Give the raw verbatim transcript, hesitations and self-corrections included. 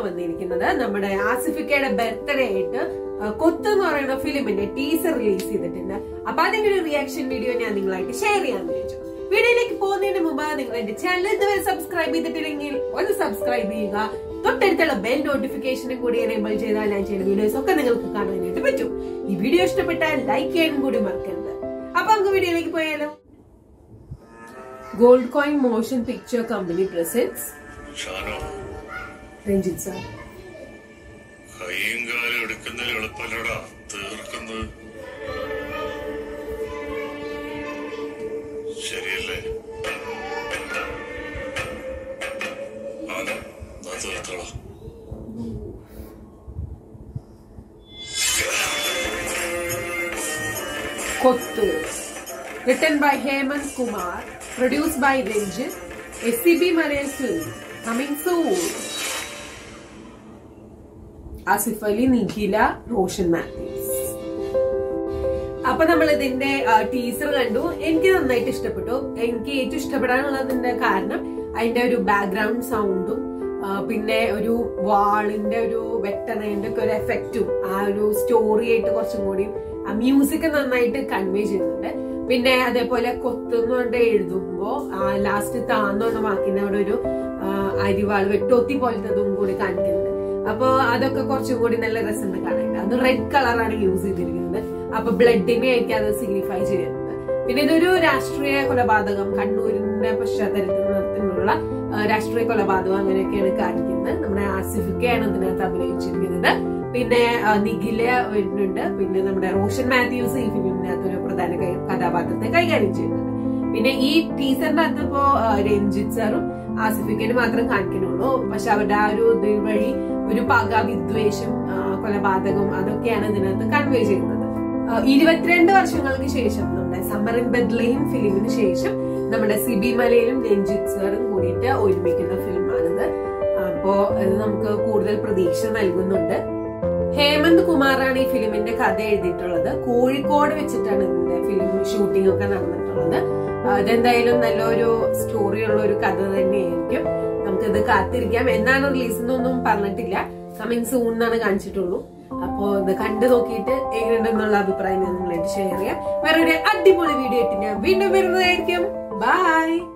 വന്നിരിക്കുന്നത് നമ്മുടെ ആസിഫിക്കയുടെ ബർത്ത്ഡേ ആയിട്ട് കൊത്ത് എന്ന് പറയുന്ന ഫിലിമിന്റെ ടീസർ റിലീസ് ചെയ്തിട്ടുണ്ട്. അപ്പൊ അതിന്റെ ഒരു റിയാക്ഷൻ വീഡിയോ ഞാൻ നിങ്ങളായിട്ട് ഷെയർ ചെയ്യാൻ വിചാരിച്ചു. വീഡിയോയിലേക്ക് പോകുന്നതിന് മുമ്പ് നിങ്ങൾ എന്റെ ചാനൽ ഇതുവരെ സബ്സ്ക്രൈബ് ചെയ്തിട്ടില്ലെങ്കിൽ ഒന്ന് സബ്സ്ക്രൈബ് ചെയ്യുക. തൊട്ടടുത്തുള്ള ബെൽ നോട്ടിഫിക്കേഷനും കൂടി എനേബിൾ ചെയ്താൽ ഞാൻ ചെയ്യുന്ന വീഡിയോസ് ഒക്കെ നിങ്ങൾക്ക് കാണാനായിട്ട് പറ്റും. ഈ വീഡിയോ ഇഷ്ടപ്പെട്ടാൽ ലൈക്ക് ചെയ്യാനും കൂടി മറക്കരുത്. അപ്പൊ നമുക്ക് വീഡിയോയിലേക്ക് പോയാലോ. Gold coin motion picture company presents Ranjith sir. ശരിയല്ലേ? Kotthu, written by Hemant Kumar, produced by ranjith, a Sibi Malayil film, coming soon. asif, nikhila, roshan, mathew. അപ്പൊ നമ്മൾ ഇതിന്റെ ടീസർ കണ്ടു. എനിക്ക് നന്നായിട്ട് ഇഷ്ടപ്പെട്ടു. എനിക്ക് ഏറ്റവും ഇഷ്ടപ്പെടാനുള്ളതിന്റെ കാരണം അതിന്റെ ഒരു ബാക്ക്ഗ്രൗണ്ട് സൗണ്ടും പിന്നെ ഒരു വാളിന്റെ ഒരു വെട്ടണേന്റെ ഒക്കെ ഒരു എഫക്റ്റും ആ ഒരു സ്റ്റോറി ആയിട്ട് കുറച്ചും കൂടി ആ മ്യൂസിക് നന്നായിട്ട് കൺവേ ചെയ്യുന്നുണ്ട്. പിന്നെ അതേപോലെ കൊത്തുന്നുകൊണ്ട് എഴുതുമ്പോ ലാസ്റ്റ് താന്നോന്ന വാക്കിന്റെ അവിടെ ഒരു അരിവാൾ വെട്ടോത്തി പോലത്തതും കൂടി കാണിക്കുന്നുണ്ട്. അപ്പൊ അതൊക്കെ കുറച്ചും കൂടി നല്ല രസമുണ്ട് കാണാനായിട്ട്. അത് റെഡ് കളറാണ് യൂസ് ചെയ്തിരിക്കുന്നത്. അപ്പൊ ബ്ലഡിനെ ആയിരിക്കും അത് സിഗ്നിഫൈ ചെയ്യുന്നത്. പിന്നെ ഇതൊരു രാഷ്ട്രീയ കൊലപാതകം, കണ്ണൂരിന്റെ പശ്ചാത്തലത്തിൽ നടത്തുന്നുള്ള രാഷ്ട്രീയ കൊലപാതകം അങ്ങനെയൊക്കെയാണ് കാണിക്കുന്നത്. നമ്മുടെ ആസിഫിക്കയാണ് ഇതിനകത്ത് അഭിനയിച്ചിരിക്കുന്നത്. പിന്നെ നിഖില വരുന്നുണ്ട്. പിന്നെ നമ്മുടെ റോഷൻ മാത്യൂസ് ഈ ഫിലിമിനകത്ത് ഒരു പ്രധാന കഥാപാത്രത്തെ കൈകാര്യം ചെയ്യുന്നുണ്ട്. പിന്നെ ഈ ടീച്ചറിന്റെ അകത്ത് ഇപ്പോ രഞ്ജിത്ത് സാറും ആസിഫിക്കന് മാത്രം കാണിക്കുന്നുള്ളൂ. പക്ഷെ അവരുടെ ആ ഒരു ഇതിൽ വഴി ഒരു പക, വിദ്വേഷം, കൊലപാതകം അതൊക്കെയാണ് ഇതിനകത്ത് കൺവേ ചെയ്യുന്നത്. ഇരുപത്തിരണ്ട് വർഷങ്ങൾക്ക് ശേഷം നമ്മുടെ സമ്മർ ഇൻ ബെത്ലഹേം ഫിലിമിന് ശേഷം നമ്മുടെ സിബി മലയിലും രഞ്ജിത്ത് സാറും കൂടിയിട്ട് ഒരുമിക്കുന്ന ഫിലിമാണിത്. അപ്പോ ഇത് നമുക്ക് കൂടുതൽ പ്രതീക്ഷ നൽകുന്നുണ്ട്. ഹേമന്ത് കുമാറാണ് ഈ ഫിലിമിന്റെ കഥ എഴുതിയിട്ടുള്ളത്. കോഴിക്കോട് വെച്ചിട്ടാണ് ഇതിന്റെ ഫിലിം ഷൂട്ടിംഗ് ഒക്കെ നടന്നിട്ടുള്ളത്. ഇതെന്തായാലും നല്ലൊരു സ്റ്റോറി ഉള്ള ഒരു കഥ തന്നെയായിരിക്കും. നമുക്കിത് കാത്തിരിക്കാം. എന്നാണ് റിലീസ് എന്നൊന്നും പറഞ്ഞിട്ടില്ല. കമ്മിങ് സൂൺ എന്നാണ് കാണിച്ചിട്ടുള്ളൂ. അപ്പോ ഇത് കണ്ടു നോക്കിയിട്ട് എങ്ങനെയുണ്ടെന്നുള്ള അഭിപ്രായം ഞാൻ നിങ്ങളായിട്ട് ഷെയർ ചെയ്യാം. വേറെ ഒരു അടിപൊളി വീഡിയോ ആയിട്ട് ഞാൻ വീണ്ടും വരുന്നതായിരിക്കും. ബൈ.